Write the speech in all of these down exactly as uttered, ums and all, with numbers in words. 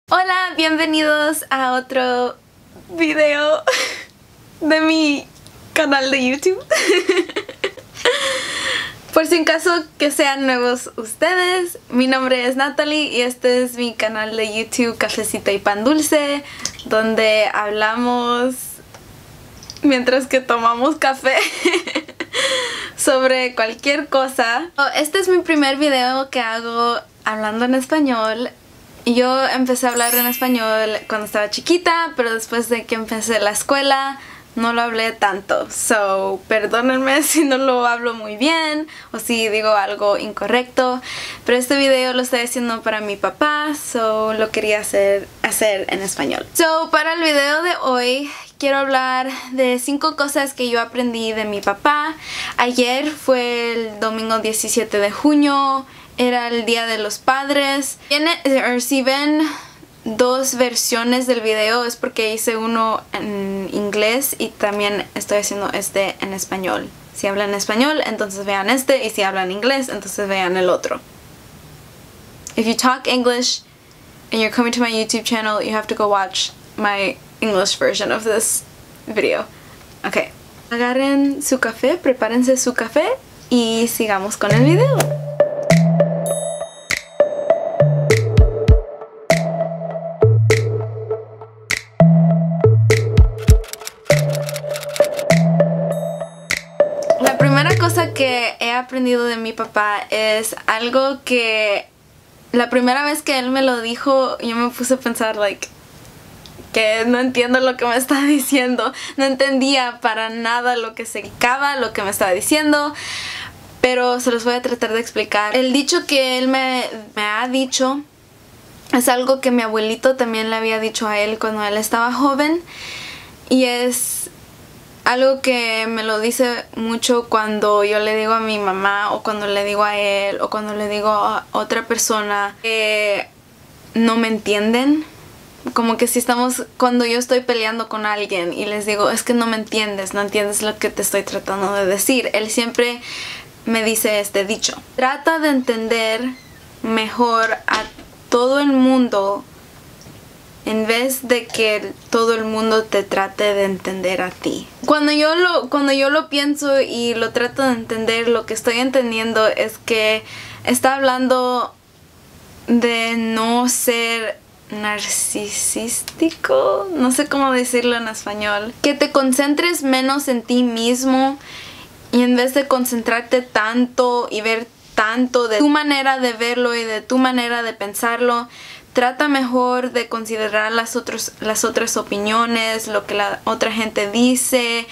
Hola, bienvenidos a otro video de mi canal de YouTube. Por si en caso que sean nuevos ustedes, mi nombre es Natalie y este es mi canal de YouTube Cafecito y Pan Dulce, donde hablamos mientras que tomamos café sobre cualquier cosa. Este es mi primer video que hago hablando en español. Yo empecé a hablar en español cuando estaba chiquita, pero después de que empecé la escuela no lo hablé tanto. So, perdónenme si no lo hablo muy bien o si digo algo incorrecto. Pero este video lo estoy haciendo para mi papá, so lo quería hacer, hacer en español. So, para el video de hoy quiero hablar de cinco cosas que yo aprendí de mi papá. Ayer fue el domingo diecisiete de junio. Era el Día de los Padres. O si ven dos versiones del video es porque hice uno en inglés y también estoy haciendo este en español. Si hablan español, entonces vean este, y si hablan inglés, entonces vean el otro. If you talk English and you're coming to my YouTube channel, you have to go watch my English version of this video. Okay. Agarren su café, prepárense su café y sigamos con el video. Que he aprendido de mi papá es algo que la primera vez que él me lo dijo yo me puse a pensar like que no entiendo lo que me está diciendo, no entendía para nada lo que significaba lo que me estaba diciendo, pero se los voy a tratar de explicar. El dicho que él me, me ha dicho es algo que mi abuelito también le había dicho a él cuando él estaba joven, y es algo que me lo dice mucho cuando yo le digo a mi mamá, o cuando le digo a él, o cuando le digo a otra persona que no me entienden. Como que si estamos, cuando yo estoy peleando con alguien y les digo, es que no me entiendes, no entiendes lo que te estoy tratando de decir. Él siempre me dice este dicho: trata de entender mejor a todo el mundo en vez de que todo el mundo te trate de entender a ti. Cuando yo lo, cuando yo lo pienso y lo trato de entender, lo que estoy entendiendo es que está hablando de no ser narcisístico, no sé cómo decirlo en español. Que te concentres menos en ti mismo y en vez de concentrarte tanto y ver tanto de tu manera de verlo y de tu manera de pensarlo, trata mejor de considerar las, otros, las otras opiniones, lo que la otra gente dice.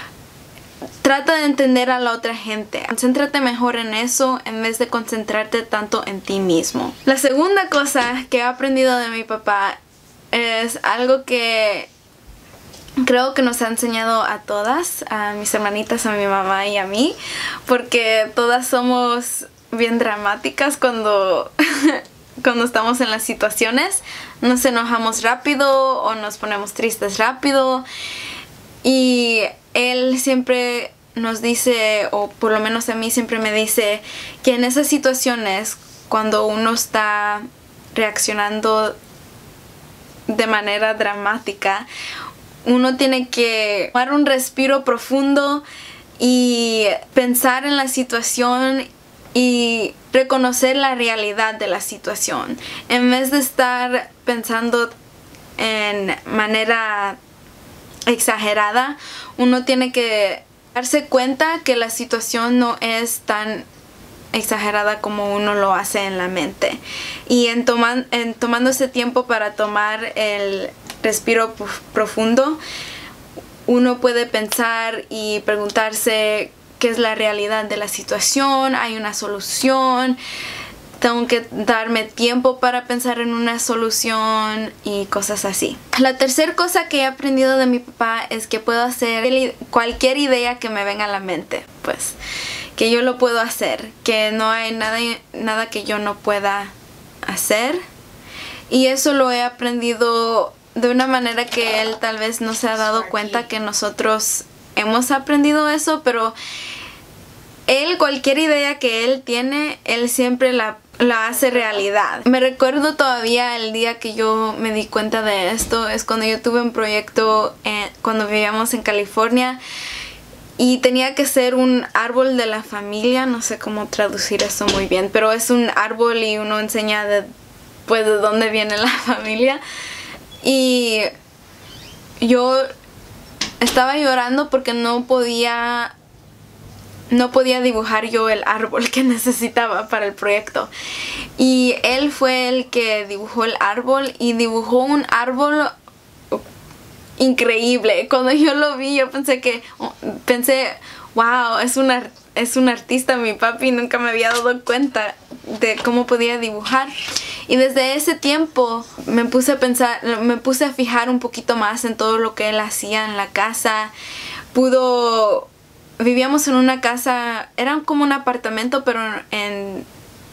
Trata de entender a la otra gente. Concéntrate mejor en eso en vez de concentrarte tanto en ti mismo. La segunda cosa que he aprendido de mi papá es algo que creo que nos ha enseñado a todas, a mis hermanitas, a mi mamá y a mí, porque todas somos bien dramáticas cuando... cuando estamos en las situaciones. Nos enojamos rápido o nos ponemos tristes rápido, y él siempre nos dice, o por lo menos a mí siempre me dice, que en esas situaciones cuando uno está reaccionando de manera dramática, uno tiene que tomar un respiro profundo y pensar en la situación y reconocer la realidad de la situación, en vez de estar pensando en manera exagerada. Uno tiene que darse cuenta que la situación no es tan exagerada como uno lo hace en la mente, y en, toman, en tomando ese tiempo para tomar el respiro profundo, uno puede pensar y preguntarse qué es la realidad de la situación. Hay una solución, tengo que darme tiempo para pensar en una solución y cosas así. La tercera cosa que he aprendido de mi papá es que puedo hacer cualquier idea que me venga a la mente, pues que yo lo puedo hacer, que no hay nada, nada que yo no pueda hacer, y eso lo he aprendido de una manera que él tal vez no se ha dado cuenta que nosotros hemos aprendido eso, pero él, cualquier idea que él tiene, él siempre la, la hace realidad. Me recuerdo todavía el día que yo me di cuenta de esto, es cuando yo tuve un proyecto en, cuando vivíamos en California, y tenía que ser un árbol de la familia. No sé cómo traducir eso muy bien, pero es un árbol y uno enseña de, pues, de dónde viene la familia. Y yo estaba llorando porque no podía no podía dibujar yo el árbol que necesitaba para el proyecto, y él fue el que dibujó el árbol, y dibujó un árbol increíble. Cuando yo lo vi, yo pensé que pensé wow, es una es un artista. Mi papi nunca me había dado cuenta de cómo podía dibujar, y desde ese tiempo me puse a pensar, me puse a fijar un poquito más en todo lo que él hacía en la casa. Pudo vivíamos en una casa, era como un apartamento, pero en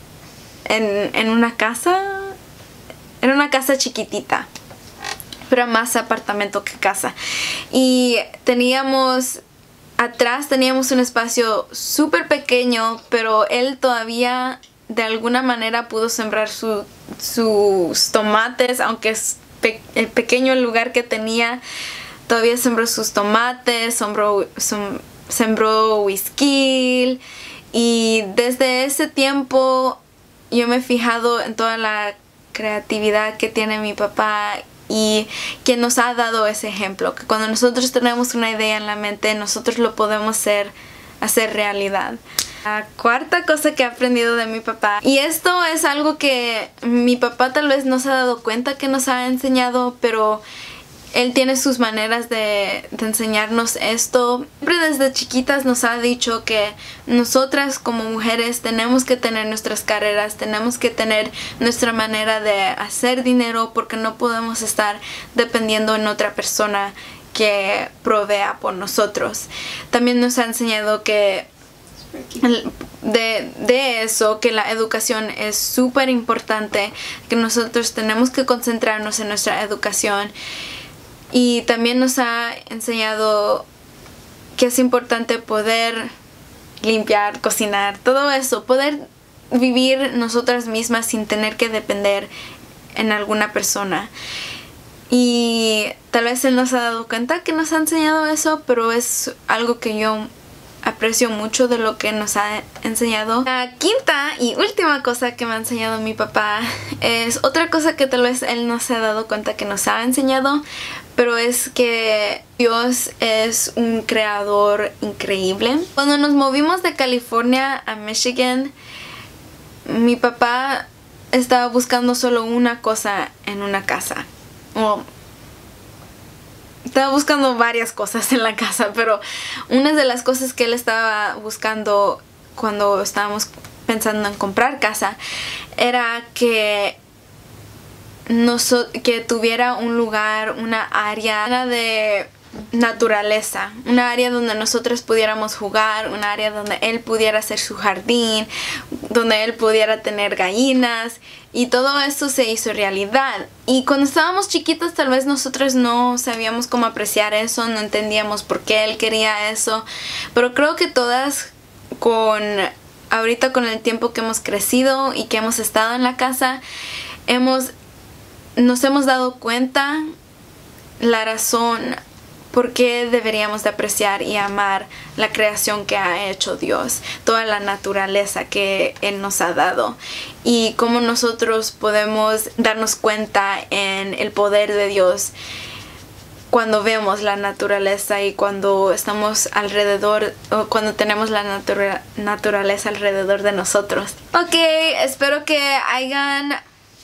en, en una casa, era una casa chiquitita, pero más apartamento que casa. Y teníamos atrás teníamos un espacio súper pequeño, pero él todavía de alguna manera pudo sembrar su, sus tomates, aunque es pe el pequeño lugar que tenía. Todavía sembró sus tomates, sembró, sem sembró whisky, y desde ese tiempo yo me he fijado en toda la creatividad que tiene mi papá, y que nos ha dado ese ejemplo, que cuando nosotros tenemos una idea en la mente, nosotros lo podemos hacer, hacer realidad. La cuarta cosa que he aprendido de mi papá, y esto es algo que mi papá tal vez no se ha dado cuenta que nos ha enseñado, pero él tiene sus maneras de, de enseñarnos esto. Siempre desde chiquitas nos ha dicho que nosotras como mujeres tenemos que tener nuestras carreras, tenemos que tener nuestra manera de hacer dinero, porque no podemos estar dependiendo en otra persona que provea por nosotros. También nos ha enseñado que de, de eso, que la educación es súper importante, que nosotros tenemos que concentrarnos en nuestra educación. Y también nos ha enseñado que es importante poder limpiar, cocinar, todo eso, poder vivir nosotras mismas sin tener que depender en alguna persona. Y tal vez él no se ha dado cuenta que nos ha enseñado eso, pero es algo que yo aprecio mucho de lo que nos ha enseñado. La quinta y última cosa que me ha enseñado mi papá es otra cosa que tal vez él no se ha dado cuenta que nos ha enseñado, pero es que Dios es un creador increíble. Cuando nos movimos de California a Michigan, mi papá estaba buscando solo una cosa en una casa. O estaba buscando varias cosas en la casa, pero una de las cosas que él estaba buscando cuando estábamos pensando en comprar casa era que, nos, que tuviera un lugar, una área de naturaleza, una área donde nosotros pudiéramos jugar, una área donde él pudiera hacer su jardín, donde él pudiera tener gallinas, y todo eso se hizo realidad. Y cuando estábamos chiquitos tal vez nosotros no sabíamos cómo apreciar eso, no entendíamos por qué él quería eso, pero creo que todas con ahorita con el tiempo que hemos crecido y que hemos estado en la casa, hemos nos hemos dado cuenta la razón por qué deberíamos de apreciar y amar la creación que ha hecho Dios, toda la naturaleza que Él nos ha dado, y cómo nosotros podemos darnos cuenta en el poder de Dios cuando vemos la naturaleza y cuando estamos alrededor, o cuando tenemos la natura, naturaleza alrededor de nosotros. Ok, espero que hayan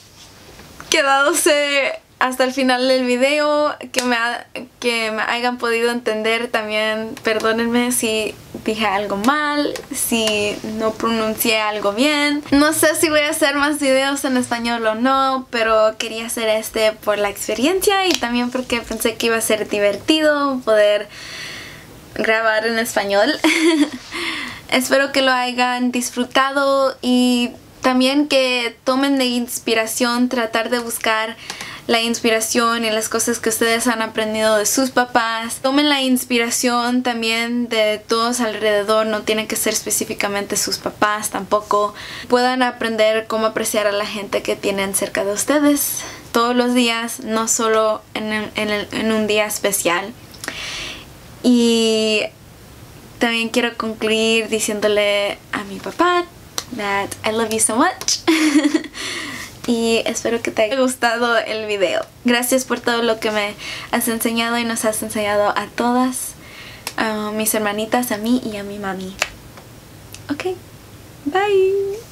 quedadose hasta el final del video, que me, ha, que me hayan podido entender. También perdónenme si dije algo mal, si no pronuncié algo bien. No sé si voy a hacer más videos en español o no, pero quería hacer este por la experiencia y también porque pensé que iba a ser divertido poder grabar en español. Espero que lo hayan disfrutado y también que tomen de inspiración tratar de buscar la inspiración y las cosas que ustedes han aprendido de sus papás. Tomen la inspiración también de todos alrededor, no tienen que ser específicamente sus papás tampoco. Puedan aprender cómo apreciar a la gente que tienen cerca de ustedes todos los días, no solo en, en, en un día especial. Y también quiero concluir diciéndole a mi papá that I love you so much. Y espero que te haya gustado el video. Gracias por todo lo que me has enseñado y nos has enseñado a todas, a mis hermanitas, a mí y a mi mami. Ok, bye.